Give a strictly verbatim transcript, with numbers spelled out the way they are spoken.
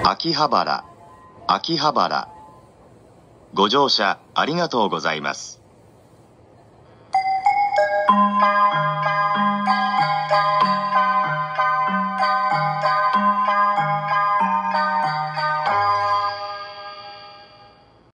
秋葉原、秋葉原。ご乗車ありがとうございます。